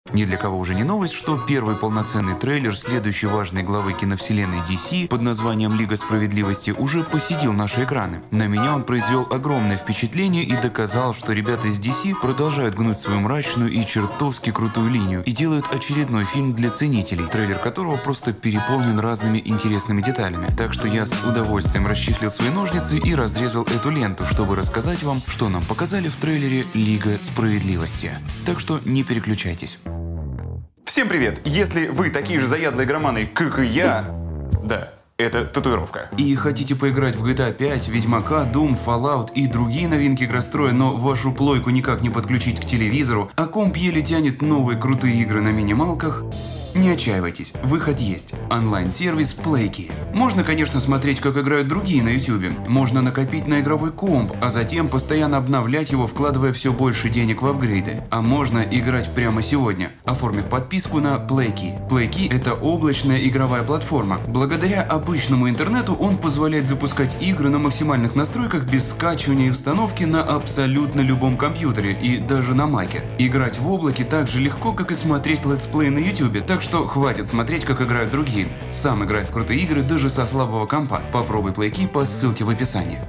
Ни для кого уже не новость, что первый полноценный трейлер следующей важной главы киновселенной DC под названием «Лига справедливости» уже посетил наши экраны. На меня он произвел огромное впечатление и доказал, что ребята из DC продолжают гнуть свою мрачную и чертовски крутую линию и делают очередной фильм для ценителей, трейлер которого просто переполнен разными интересными деталями. Так что я с удовольствием расчехлил свои ножницы и разрезал эту ленту, чтобы рассказать вам, что нам показали в трейлере «Лига справедливости». Так что не переключайтесь. Всем привет! Если вы такие же заядлые игроманы, как и я... Да, это татуировка. И хотите поиграть в GTA 5, Ведьмака, Doom, Fallout и другие новинки игростроя, но вашу плойку никак не подключить к телевизору, а комп еле тянет новые крутые игры на минималках? Не отчаивайтесь, выход есть. Онлайн-сервис Playkey. Можно, конечно, смотреть, как играют другие на YouTube. Можно накопить на игровой комп, а затем постоянно обновлять его, вкладывая все больше денег в апгрейды. А можно играть прямо сегодня, оформив подписку на Playkey. Playkey — это облачная игровая платформа. Благодаря обычному интернету он позволяет запускать игры на максимальных настройках без скачивания и установки на абсолютно любом компьютере и даже на маке. Играть в облаке так же легко, как и смотреть летсплей на YouTube, так что хватит смотреть, как играют другие. Сам играй в крутые игры даже со слабого компа. Попробуй Playkey по ссылке в описании.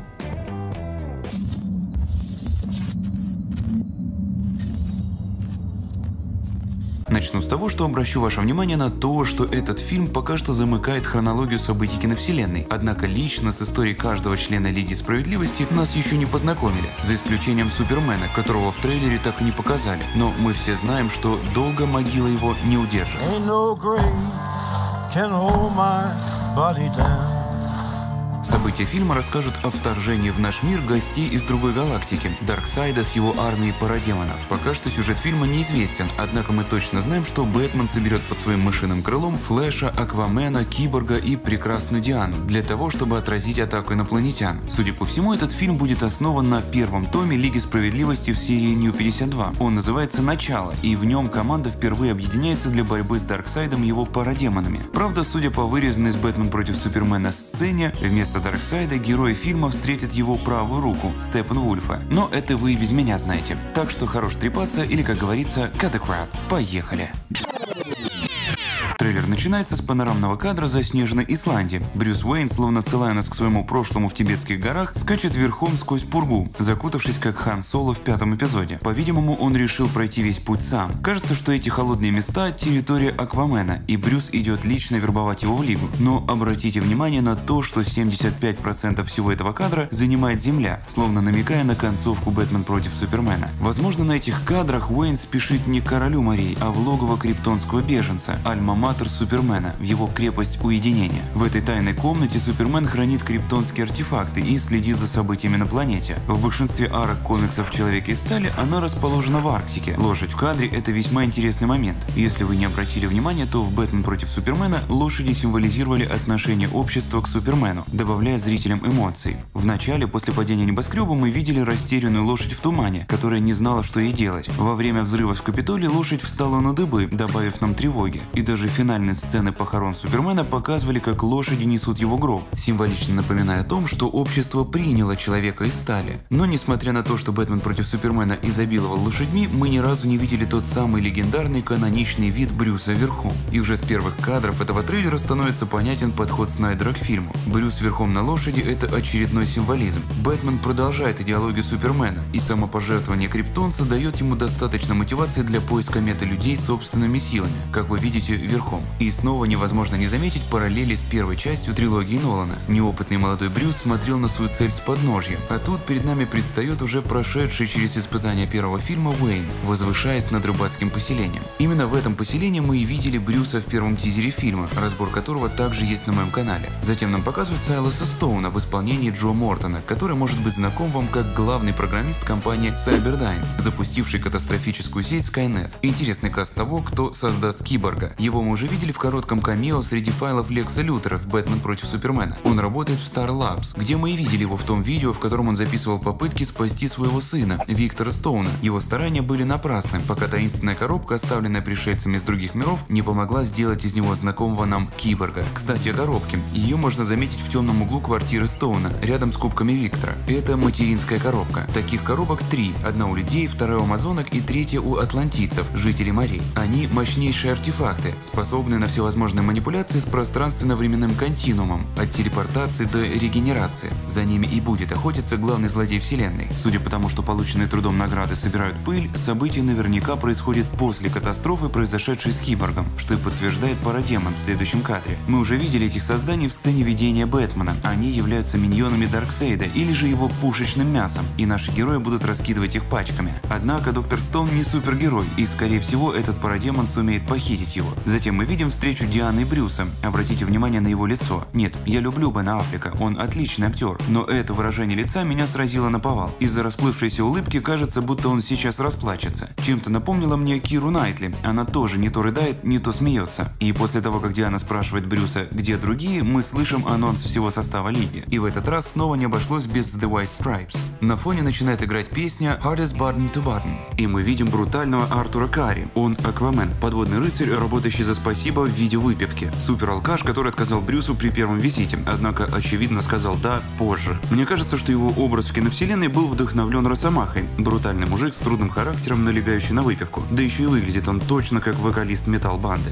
Начну с того, что обращу ваше внимание на то, что этот фильм пока что замыкает хронологию событий киновселенной. Однако лично с историей каждого члена Лиги Справедливости нас еще не познакомили, за исключением Супермена, которого в трейлере так и не показали. Но мы все знаем, что долго могила его не удержит. События фильма расскажут о вторжении в наш мир гостей из другой галактики, Дарксайда с его армией парадемонов. Пока что сюжет фильма неизвестен, однако мы точно знаем, что Бэтмен соберет под своим мышиным крылом Флэша, Аквамена, Киборга и Прекрасную Диану для того, чтобы отразить атаку инопланетян. Судя по всему, этот фильм будет основан на первом томе Лиги Справедливости в серии New 52. Он называется «Начало», и в нем команда впервые объединяется для борьбы с Дарксайдом и его парадемонами. Правда, судя по вырезанной с «Бэтмен против Супермена» сцене, вместо Дарксайда герои фильма встретят его правую руку, Степпенвульфа. Но это вы и без меня знаете. Так что хорош трепаться или, как говорится, cut the crap. Поехали! Трейлер начинается с панорамного кадра заснеженной Исландии. Брюс Уэйн, словно ссылая нас к своему прошлому в тибетских горах, скачет верхом сквозь пургу, закутавшись как Хан Соло в пятом эпизоде. По-видимому, он решил пройти весь путь сам. Кажется, что эти холодные места – территория Аквамена, и Брюс идет лично вербовать его в Лигу. Но обратите внимание на то, что 75% всего этого кадра занимает Земля, словно намекая на концовку Бэтмен против Супермена. Возможно, на этих кадрах Уэйн спешит не к королю морей, а в логово криптонского беженца, альма-матер Супермена, в его крепость уединения. В этой тайной комнате Супермен хранит криптонские артефакты и следит за событиями на планете. В большинстве арок комиксов «Человека из стали» она расположена в Арктике. Лошадь в кадре – это весьма интересный момент. Если вы не обратили внимания, то в «Бэтмен против Супермена» лошади символизировали отношение общества к Супермену, добавляя зрителям эмоций. В начале, после падения небоскреба, мы видели растерянную лошадь в тумане, которая не знала, что ей делать. Во время взрыва в Капитолии лошадь встала на дыбы, добавив нам тревоги. И даже финальные сцены похорон Супермена показывали, как лошади несут его гроб, символично напоминая о том, что общество приняло человека из стали. Но несмотря на то, что Бэтмен против Супермена изобиловал лошадьми, мы ни разу не видели тот самый легендарный каноничный вид Брюса верхом. И уже с первых кадров этого трейлера становится понятен подход Снайдера к фильму. Брюс верхом на лошади – это очередной символизм. Бэтмен продолжает идеологию Супермена, и самопожертвование криптонца дает ему достаточно мотивации для поиска мета-людей собственными силами, как вы видите верхом. И снова невозможно не заметить параллели с первой частью трилогии Нолана. Неопытный молодой Брюс смотрел на свою цель с подножья, а тут перед нами предстает уже прошедший через испытания первого фильма Уэйн, возвышаясь над рыбацким поселением. Именно в этом поселении мы и видели Брюса в первом тизере фильма, разбор которого также есть на моем канале. Затем нам показывают Сайлоса Стоуна в исполнении Джо Мортона, который может быть знаком вам как главный программист компании Cyberdyne, запустивший катастрофическую сеть Skynet. Интересный каст того, кто создаст Киборга. Его мы уже видели в коротком камео среди файлов Лекса Лютера в «Бэтмен против Супермена». Он работает в Star Labs, где мы и видели его в том видео, в котором он записывал попытки спасти своего сына, Виктора Стоуна. Его старания были напрасны, пока таинственная коробка, оставленная пришельцами из других миров, не помогла сделать из него знакомого нам киборга. Кстати, о коробке. Ее можно заметить в темном углу квартиры Стоуна, рядом с кубками Виктора. Это материнская коробка. Таких коробок 3. Одна у людей, вторая у амазонок и третья у атлантийцев, жителей морей. Они мощнейшие артефакты, способные на всевозможные манипуляции с пространственно-временным континуумом, от телепортации до регенерации. За ними и будет охотиться главный злодей вселенной. Судя по тому, что полученные трудом награды собирают пыль, событие наверняка происходит после катастрофы, произошедшей с киборгом, что и подтверждает Парадемон в следующем кадре. Мы уже видели этих созданий в сцене видения Бэтмена. Они являются миньонами Дарксейда или же его пушечным мясом, и наши герои будут раскидывать их пачками. Однако доктор Стоун не супергерой, и скорее всего этот Парадемон сумеет похитить его. Затем мы видим встречу Дианы и Брюса. Обратите внимание на его лицо. Нет, я люблю Бена Аффлека, он отличный актер, но это выражение лица меня сразило наповал. Из-за расплывшейся улыбки кажется, будто он сейчас расплачется. Чем-то напомнила мне Киру Найтли, она тоже не то рыдает, не то смеется. И после того, как Диана спрашивает Брюса, где другие, мы слышим анонс всего состава Лиги. И в этот раз снова не обошлось без The White Stripes. На фоне начинает играть песня Hardest Button to Button. И мы видим брутального Артура Карри. Он Аквамен, подводный рыцарь, работающий за спасибо в виде выпивки. Супер-алкаш, который отказал Брюсу при первом визите, однако очевидно сказал «да» позже. Мне кажется, что его образ в киновселенной был вдохновлен Росомахой. Брутальный мужик с трудным характером, налегающий на выпивку. Да еще и выглядит он точно как вокалист метал-банды.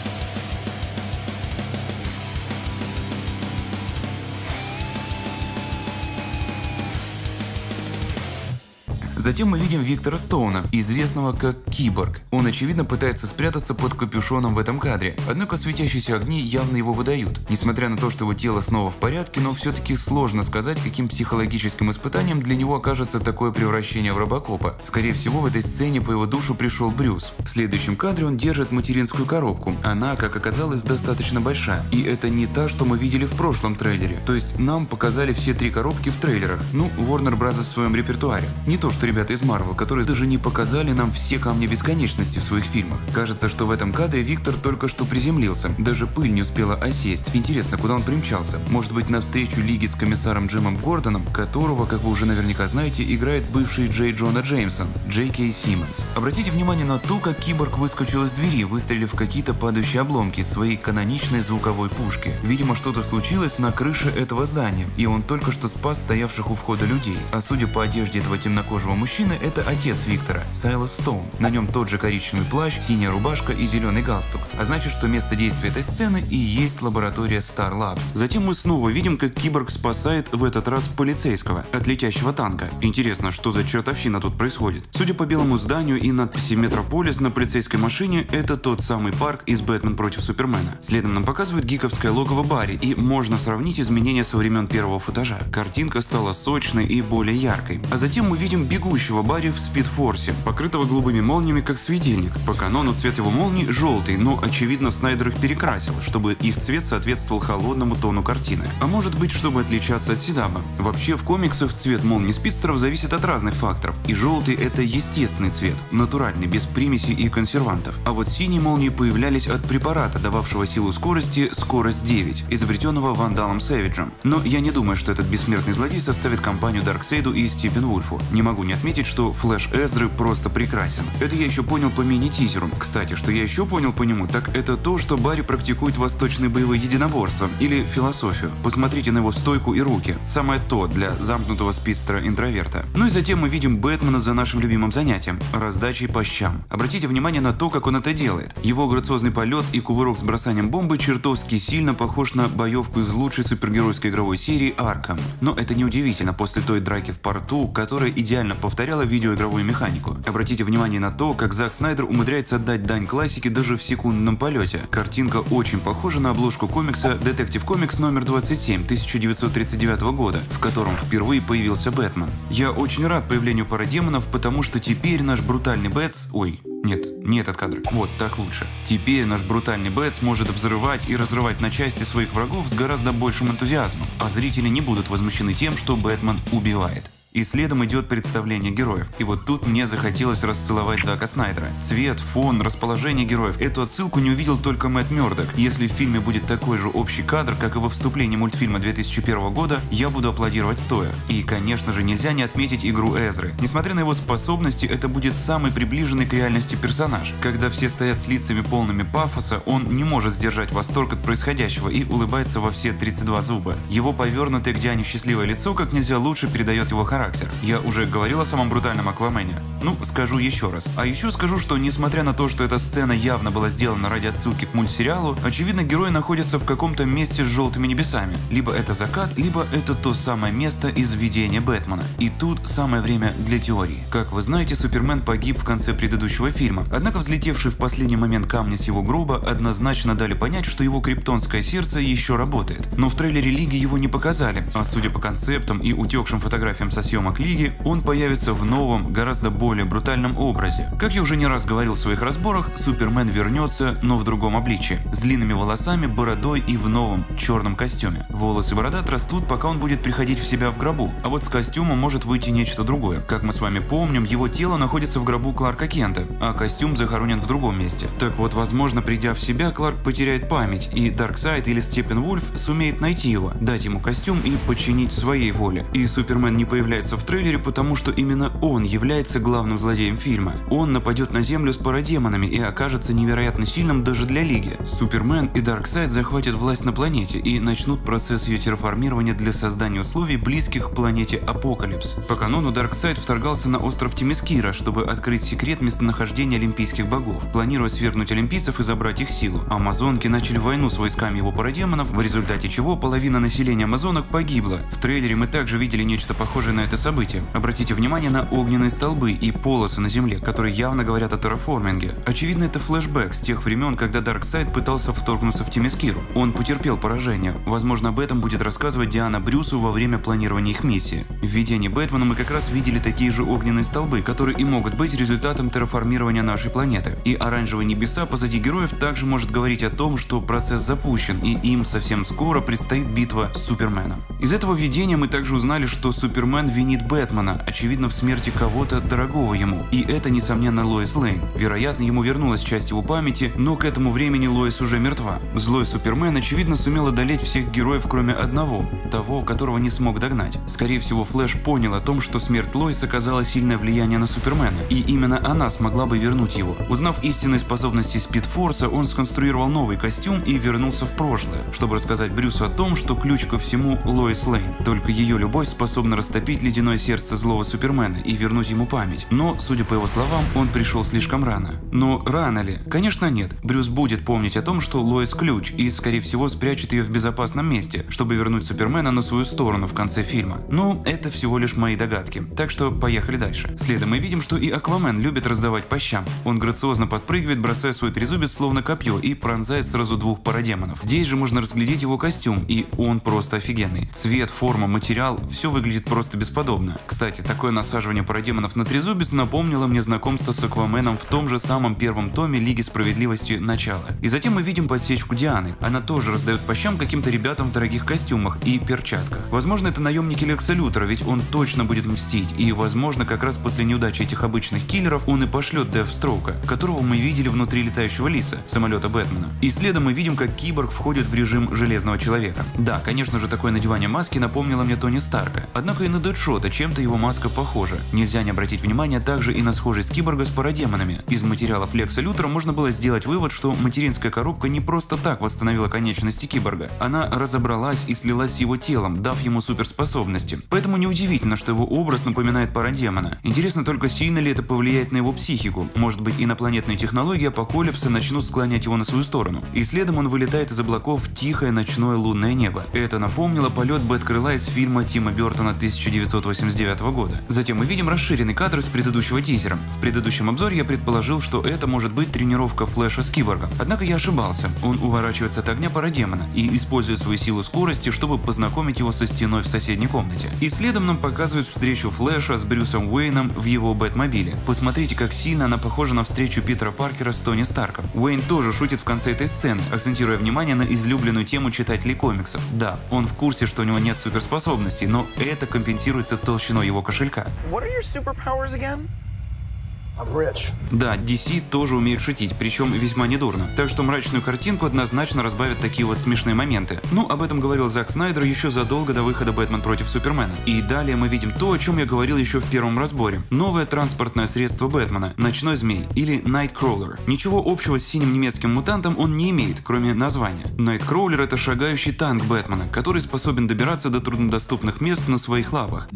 Затем мы видим Виктора Стоуна, известного как Киборг. Он очевидно пытается спрятаться под капюшоном в этом кадре, однако светящиеся огни явно его выдают. Несмотря на то, что его тело снова в порядке, но все-таки сложно сказать, каким психологическим испытанием для него окажется такое превращение в Робокопа. Скорее всего, в этой сцене по его душу пришел Брюс. В следующем кадре он держит материнскую коробку. Она, как оказалось, достаточно большая. И это не та, что мы видели в прошлом трейлере. То есть нам показали все 3 коробки в трейлерах. Ну, Warner Bros. В своем репертуаре. Не то, что ребята из Marvel, которые даже не показали нам все камни бесконечности в своих фильмах. Кажется, что в этом кадре Виктор только что приземлился, даже пыль не успела осесть. Интересно, куда он примчался? Может быть, на встречу Лиги с комиссаром Джимом Гордоном, которого, как вы уже наверняка знаете, играет бывший Джей Джона Джеймсон, Джей Кей Симмонс. Обратите внимание на то, как Киборг выскочил из двери, выстрелив в какие-то падающие обломки своей каноничной звуковой пушки. Видимо, что-то случилось на крыше этого здания, и он только что спас стоявших у входа людей. А судя по одежде этого темнокожего мужчины, это отец Виктора, Сайлас Стоун. На нем тот же коричневый плащ, синяя рубашка и зеленый галстук. А значит, что место действия этой сцены и есть лаборатория Star Labs. Затем мы снова видим, как Киборг спасает в этот раз полицейского от летящего танка. Интересно, что за чертовщина тут происходит? Судя по белому зданию и надписи «Метрополис» на полицейской машине, это тот самый парк из «Бэтмен против Супермена». Следом нам показывают гиковское логово Барри, и можно сравнить изменения со времен первого футажа. Картинка стала сочной и более яркой. А затем мы видим бегущего Барри в спидфорсе, покрытого голубыми молниями как светильник. По канону цвет его молний желтый, но очевидно Снайдер их перекрасил, чтобы их цвет соответствовал холодному тону картины. А может быть, чтобы отличаться от Седаба. Вообще в комиксах цвет молний спидстеров зависит от разных факторов, и желтый это естественный цвет, натуральный, без примесей и консервантов. А вот синие молнии появлялись от препарата, дававшего силу скорости скорость 9, изобретенного Вандалом Сэвиджем. Но я не думаю, что этот бессмертный злодей составит компанию Дарксейду и Степенвульфу. Не могу не отметить, что Флэш Эзры просто прекрасен. Это я еще понял по мини-тизеру. Кстати, что я еще понял по нему, так это то, что Барри практикует восточные боевые единоборства или философию. Посмотрите на его стойку и руки. Самое то для замкнутого спидстера-интроверта. Ну и затем мы видим Бэтмена за нашим любимым занятием – раздачей по щам. Обратите внимание на то, как он это делает. Его грациозный полет и кувырок с бросанием бомбы чертовски сильно похож на боевку из лучшей супергеройской игровой серии Arkham. Но это не удивительно после той драки в порту, которая идеально повторяла видеоигровую механику. Обратите внимание на то, как Зак Снайдер умудряется отдать дань классике даже в секундном полете. Картинка очень похожа на обложку комикса Detective Comics номер 27 1939 года, в котором впервые появился Бэтмен. Я очень рад появлению Парадемонов, потому что теперь наш брутальный Бэтс... Ой, нет, не этот кадр. Вот так лучше. Теперь наш брутальный Бэтс может взрывать и разрывать на части своих врагов с гораздо большим энтузиазмом, а зрители не будут возмущены тем, что Бэтмен убивает. И следом идет представление героев. И вот тут мне захотелось расцеловать Зака Снайдера. Цвет, фон, расположение героев. Эту отсылку не увидел только Мэтт Мёрдок. Если в фильме будет такой же общий кадр, как и во вступлении мультфильма 2001 года, я буду аплодировать стоя. И, конечно же, нельзя не отметить игру Эзры. Несмотря на его способности, это будет самый приближенный к реальности персонаж. Когда все стоят с лицами полными пафоса, он не может сдержать восторг от происходящего и улыбается во все 32 зуба. Его повернутое к Диане счастливое лицо как нельзя лучше передает его характер. Я уже говорил о самом брутальном Аквамене. Ну, скажу еще раз. А еще скажу, что несмотря на то, что эта сцена явно была сделана ради отсылки к мультсериалу, очевидно, герои находятся в каком-то месте с желтыми небесами. Либо это закат, либо это то самое место из видения Бэтмена. И тут самое время для теории. Как вы знаете, Супермен погиб в конце предыдущего фильма. Однако взлетевшие в последний момент камни с его гроба однозначно дали понять, что его криптонское сердце еще работает. Но в трейлере Лиги его не показали, а судя по концептам и утекшим фотографиям со съемок Лиги, он появится в новом, гораздо более брутальном образе. Как я уже не раз говорил в своих разборах, Супермен вернется, но в другом обличии. С длинными волосами, бородой и в новом, черном костюме. Волосы и борода отрастут, пока он будет приходить в себя в гробу. А вот с костюмом может выйти нечто другое. Как мы с вами помним, его тело находится в гробу Кларка Кента, а костюм захоронен в другом месте. Так вот, возможно, придя в себя, Кларк потеряет память, и Дарксайд или Степпенвульф сумеет найти его, дать ему костюм и подчинить своей воле. И Супермен не появляется в трейлере, потому что именно он является главным злодеем фильма. Он нападет на Землю с парадемонами и окажется невероятно сильным даже для Лиги. Супермен и Дарксайд захватят власть на планете и начнут процесс ее терраформирования для создания условий, близких к планете Апокалипс. По канону Дарксайд вторгался на остров Темискира, чтобы открыть секрет местонахождения олимпийских богов, планируя свергнуть олимпийцев и забрать их силу. Амазонки начали войну с войсками его парадемонов, в результате чего половина населения амазонок погибла. В трейлере мы также видели нечто похожее на это событие. Обратите внимание на огненные столбы и полосы на земле, которые явно говорят о терраформинге. Очевидно, это флешбэк с тех времен, когда Дарксайд пытался вторгнуться в Темискиру. Он потерпел поражение. Возможно, об этом будет рассказывать Диана Брюсу во время планирования их миссии. В видении Бэтмена мы как раз видели такие же огненные столбы, которые и могут быть результатом терраформирования нашей планеты. И оранжевые небеса позади героев также может говорить о том, что процесс запущен, и им совсем скоро предстоит битва с Суперменом. Из этого видения мы также узнали, что Супермен винит Бэтмена, очевидно, в смерти кого-то дорогого ему. И это, несомненно, Лоис Лейн. Вероятно, ему вернулась часть его памяти, но к этому времени Лоис уже мертва. Злой Супермен, очевидно, сумел одолеть всех героев, кроме одного, того, которого не смог догнать. Скорее всего, Флэш понял о том, что смерть Лоис оказала сильное влияние на Супермена, и именно она смогла бы вернуть его. Узнав истинные способности Спидфорса, он сконструировал новый костюм и вернулся в прошлое, чтобы рассказать Брюсу о том, что ключ ко всему Лоис Лейн. Только ее любовь способна растопить ледяное сердце злого Супермена и вернуть ему память. Но, судя по его словам, он пришел слишком рано. Но рано ли? Конечно, нет. Брюс будет помнить о том, что Лоис ключ, и, скорее всего, спрячет ее в безопасном месте, чтобы вернуть Супермена на свою сторону в конце фильма. Но это всего лишь мои догадки. Так что поехали дальше. Следом мы видим, что и Аквамен любит раздавать по щам. Он грациозно подпрыгивает, бросая свой трезубец словно копье и пронзает сразу двух парадемонов. Здесь же можно разглядеть его костюм, и он просто офигенный. Цвет, форма, материал – все выглядит просто бесподобно. Кстати, такое насаживание парадемонов на трезубец напомнило мне знакомство с Акваменом в том же самом первом томе Лиги Справедливости «Начало». И затем мы видим подсечку Дианы. Она тоже раздает по щам каким-то ребятам в дорогих костюмах и перчатках. Возможно, это наемники Лекса Лютера, ведь он точно будет мстить. И, возможно, как раз после неудачи этих обычных киллеров он и пошлет Дефстроука, которого мы видели внутри летающего лиса, самолета Бэтмена. И следом мы видим, как Киборг входит в режим Железного Человека. Да, конечно же, такое надевание маски напомнило мне Тони Старка. Однако и на Дэдшота чем-то его маска похожа. Нельзя не обратить внимание также и на схожесть Киборга с парадемонами. Из материалов Лекса Лютера можно было сделать вывод, что материнская коробка не просто так восстановила конечности Киборга. Она разобралась и слилась с его телом, дав ему суперспособности. Поэтому неудивительно, что его образ напоминает парадемона. Интересно только, сильно ли это повлияет на его психику. Может быть, инопланетные технологии Апокалипса начнут склонять его на свою сторону. И следом он вылетает из облаков в тихое ночное лунное небо. Это напомнило полет Бэткрыла из фильма Тима Бертона 1989 года. Затем мы видим расширенный кадр из предыдущего тизера. В предыдущем обзоре я предположил, что это может быть тренировка Флэша с Киборгом. Однако я ошибался. Он уворачивается от огня парадемона и использует свою силу скорости, чтобы познакомить его со стеной в соседней комнате. И следом нам показывают встречу Флэша с Брюсом Уэйном в его Бэтмобиле. Посмотрите, как сильно она похожа на встречу Питера Паркера с Тони Старком. Уэйн тоже шутит в конце этой сцены, акцентируя внимание на излюбленную тему читателей комиксов. Да, он в курсе, что у него нет суперспособностей, но это компенсирует ограничивается толщиной его кошелька. Да, DC тоже умеет шутить, причем весьма недурно. Так что мрачную картинку однозначно разбавят такие вот смешные моменты. Ну, об этом говорил Зак Снайдер еще задолго до выхода «Бэтмен против Супермена». И далее мы видим то, о чем я говорил еще в первом разборе. Новое транспортное средство Бэтмена – ночной змей или Nightcrawler. Ничего общего с синим немецким мутантом он не имеет, кроме названия. Nightcrawler – это шагающий танк Бэтмена, который способен добираться до труднодоступных мест на своих лапах.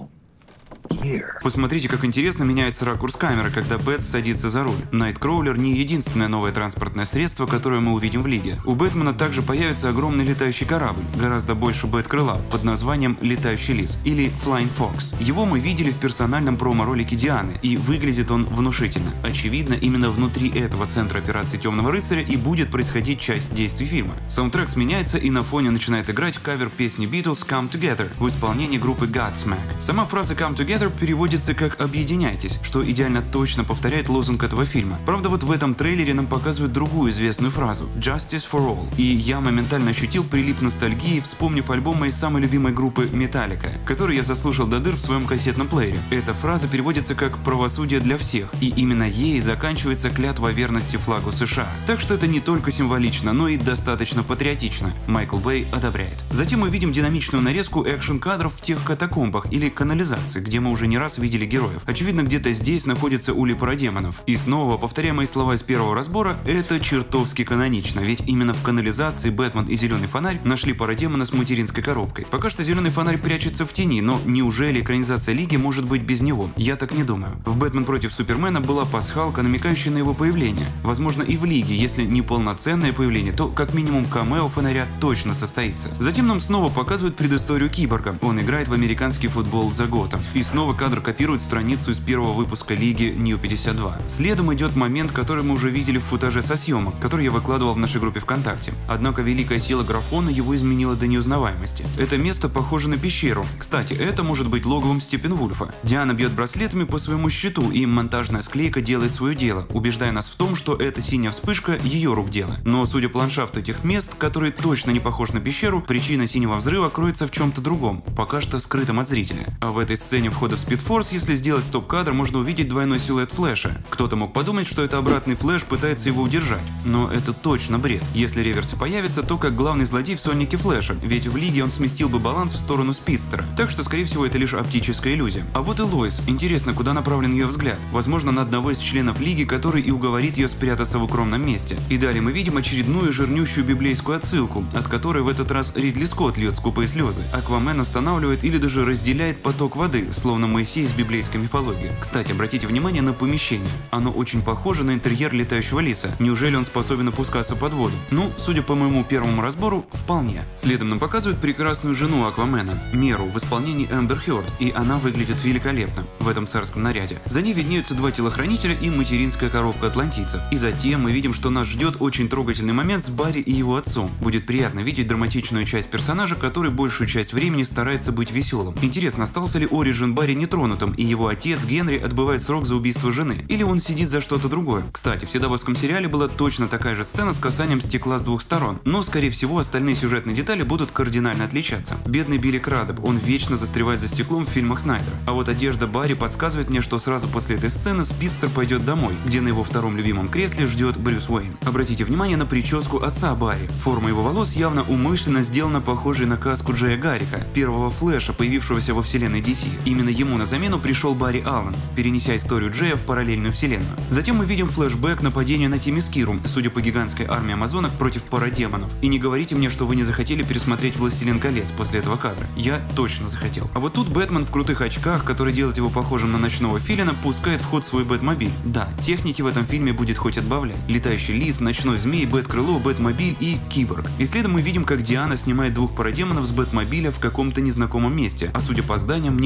Посмотрите, как интересно меняется ракурс камеры, когда Бэтс садится за руль. Найткроулер не единственное новое транспортное средство, которое мы увидим в Лиге. У Бэтмена также появится огромный летающий корабль, гораздо больше Бэт-крыла, под названием «Летающий лис» или Flying Fox. Его мы видели в персональном промо-ролике Дианы, и выглядит он внушительно. Очевидно, именно внутри этого центра операции Темного рыцаря и будет происходить часть действий фильма. Саундтрек сменяется, и на фоне начинает играть кавер песни Beatles «Come Together» в исполнении группы Godsmack. Сама фраза «Come Together» переводится как «объединяйтесь», что идеально точно повторяет лозунг этого фильма. Правда, вот в этом трейлере нам показывают другую известную фразу «Justice for all». И я моментально ощутил прилив ностальгии, вспомнив альбом моей самой любимой группы Metallica, который я заслушал до дыр в своем кассетном плеере. Эта фраза переводится как «правосудие для всех», и именно ей заканчивается клятва верности флагу США. Так что это не только символично, но и достаточно патриотично. Майкл Бэй одобряет. Затем мы видим динамичную нарезку экшн-кадров в тех катакомбах или канализации, где мы уже не раз видели героев. Очевидно, где-то здесь находится улей парадемонов. И снова, повторяя мои слова из первого разбора, это чертовски канонично, ведь именно в канализации Бэтмен и Зеленый фонарь нашли парадемона с материнской коробкой. Пока что Зеленый фонарь прячется в тени, но неужели экранизация Лиги может быть без него? Я так не думаю. В «Бэтмен против Супермена» была пасхалка, намекающая на его появление. Возможно, и в Лиге, если не полноценное появление, то как минимум камео фонаря точно состоится. Затем нам снова показывают предысторию Киборга. Он играет в американский футбол за Готэм. И снова кадр копирует страницу из первого выпуска Лиги New 52. Следом идет момент, который мы уже видели в футаже со съемок, который я выкладывал в нашей группе ВКонтакте. Однако великая сила графона его изменила до неузнаваемости. Это место похоже на пещеру. Кстати, это может быть логовом Степенвульфа. Диана бьет браслетами по своему щиту, и монтажная склейка делает свое дело, убеждая нас в том, что эта синяя вспышка ее рук дело. Но судя по ландшафту этих мест, которые точно не похожи на пещеру, причина синего взрыва кроется в чем-то другом, пока что скрытом от зрителя. А в этой сцене входа в Спидфорс, если сделать стоп-кадр, можно увидеть двойной силуэт Флэша. Кто-то мог подумать, что это обратный Флэш пытается его удержать. Но это точно бред. Если реверс и появится, то как главный злодей в Сонике Флэша, ведь в Лиге он сместил бы баланс в сторону Спидстера. Так что, скорее всего, это лишь оптическая иллюзия. А вот и Лоис. Интересно, куда направлен ее взгляд. Возможно, на одного из членов Лиги, который и уговорит ее спрятаться в укромном месте. И далее мы видим очередную жирнющую библейскую отсылку, от которой в этот раз Ридли Скотт льет скупые слезы. Аквамен останавливает или даже разделяет поток воды, словно Моисей из библейской мифологии. Кстати, обратите внимание на помещение. Оно очень похоже на интерьер летающего лиса. Неужели он способен опускаться под воду? Ну, судя по моему первому разбору, вполне. Следом нам показывают прекрасную жену Аквамена, Меру, в исполнении Эмбер Хёрд, и она выглядит великолепно в этом царском наряде. За ней виднеются два телохранителя и материнская коробка атлантийцев. И затем мы видим, что нас ждет очень трогательный момент с Барри и его отцом. Будет приятно видеть драматичную часть персонажа, который большую часть времени старается быть веселым. Интересно, остался ли оригин Барри нетронутым, и его отец Генри отбывает срок за убийство жены, или он сидит за что-то другое. Кстати, в седабовском сериале была точно такая же сцена с касанием стекла с двух сторон, но скорее всего остальные сюжетные детали будут кардинально отличаться. Бедный Билли Крадоп, он вечно застревает за стеклом в фильмах Снайдера. А вот одежда Барри подсказывает мне, что сразу после этой сцены Спидстер пойдет домой, где на его втором любимом кресле ждет Брюс Уэйн. Обратите внимание на прическу отца Барри. Форма его волос явно умышленно сделана похожей на каску Джея Гаррика, первого Флэша, появившегося во вселенной DC. Именно ему на замену пришел Барри Аллен, перенеся историю Джея в параллельную вселенную. Затем мы видим флешбэк нападения на Тимискиру, судя по гигантской армии амазонок против парадемонов. И не говорите мне, что вы не захотели пересмотреть «Властелин колец» после этого кадра. Я точно захотел. А вот тут Бэтмен в крутых очках, который делает его похожим на ночного филина, пускает в ход свой Бэтмобиль. Да, техники в этом фильме будет хоть отбавлять. Летающий лис, ночной змей, Бэткрыло, Бэтмобиль и Киборг. И следом мы видим, как Диана снимает двух парадемонов с Бэтмобиля в каком-то незнакомом месте. А судя по зданиям, мне хочется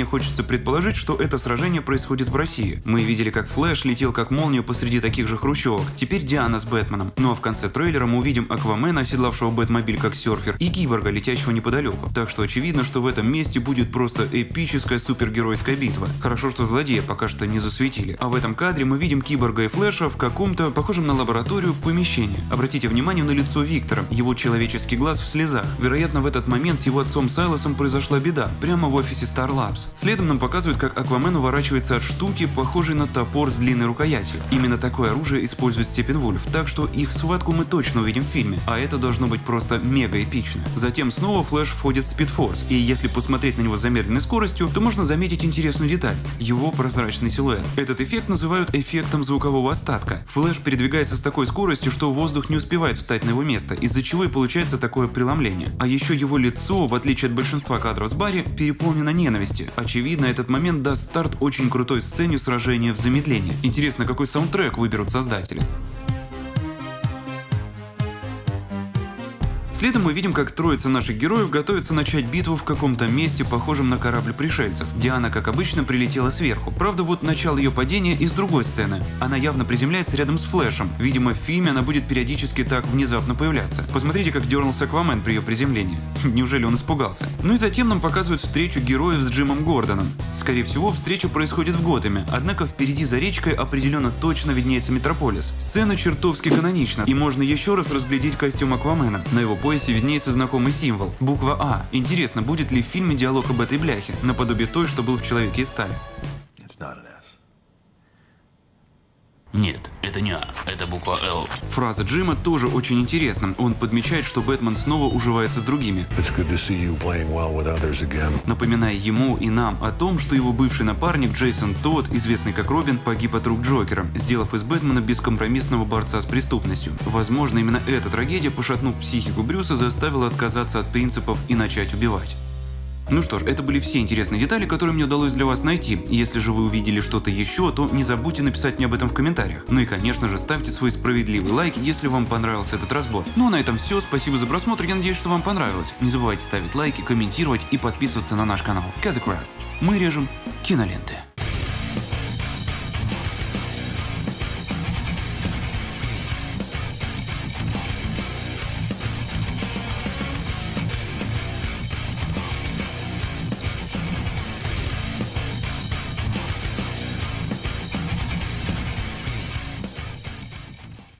предположить, что это сражение происходит в России. Мы видели, как Флэш летел как молния посреди таких же хрущевок. Теперь Диана с Бэтменом. Ну а в конце трейлера мы увидим Аквамена, оседлавшего Бэтмобиль как серфер, и Киборга, летящего неподалеку. Так что очевидно, что в этом месте будет просто эпическая супергеройская битва. Хорошо, что злодея пока что не засветили. А в этом кадре мы видим Киборга и Флэша в каком-то, похожем на лабораторию, помещении. Обратите внимание на лицо Виктора, его человеческий глаз в слезах. Вероятно, в этот момент с его отцом Сайлосом произошла беда, прямо в офисе Star Labs. Следом нам показывают, как Аквамен уворачивается от штуки, похожей на топор с длинной рукоятью. Именно такое оружие использует Степенвульф, так что их схватку мы точно увидим в фильме, а это должно быть просто мега эпично. Затем снова Флэш входит в Спидфорс, и если посмотреть на него с замедленной скоростью, то можно заметить интересную деталь – его прозрачный силуэт. Этот эффект называют эффектом звукового остатка. Флэш передвигается с такой скоростью, что воздух не успевает встать на его место, из-за чего и получается такое преломление. А еще его лицо, в отличие от большинства кадров с Барри, переполнено ненавистью. Очевидно, этот момент даст старт очень крутой сцене сражения в замедлении. Интересно, какой саундтрек выберут создатели. Следом мы видим, как троица наших героев готовится начать битву в каком-то месте, похожем на корабль пришельцев. Диана, как обычно, прилетела сверху. Правда, вот начало ее падения из другой сцены. Она явно приземляется рядом с Флэшем. Видимо, в фильме она будет периодически так внезапно появляться. Посмотрите, как дернулся Аквамен при ее приземлении. Неужели он испугался? Ну и затем нам показывают встречу героев с Джимом Гордоном. Скорее всего, встреча происходит в Готэме, однако впереди за речкой определенно точно виднеется Метрополис. Сцена чертовски канонична, и можно еще раз разглядеть костюм Аквамена. На его поясе виднеется знакомый символ – буква А. Интересно, будет ли в фильме диалог об этой бляхе, наподобие той, что был в «Человеке из стали». Нет, это не А, это буква Л. Фраза Джима тоже очень интересна. Он подмечает, что Бэтмен снова уживается с другими, напоминая ему и нам о том, что его бывший напарник Джейсон Тодд, известный как Робин, погиб от рук Джокера, сделав из Бэтмена бескомпромиссного борца с преступностью. Возможно, именно эта трагедия, пошатнув психику Брюса, заставила отказаться от принципов и начать убивать. Ну что ж, это были все интересные детали, которые мне удалось для вас найти. Если же вы увидели что-то еще, то не забудьте написать мне об этом в комментариях. Ну и конечно же, ставьте свой справедливый лайк, если вам понравился этот разбор. Ну а на этом все, спасибо за просмотр, я надеюсь, что вам понравилось. Не забывайте ставить лайки, комментировать и подписываться на наш канал Cut the Crap. Мы режем киноленты.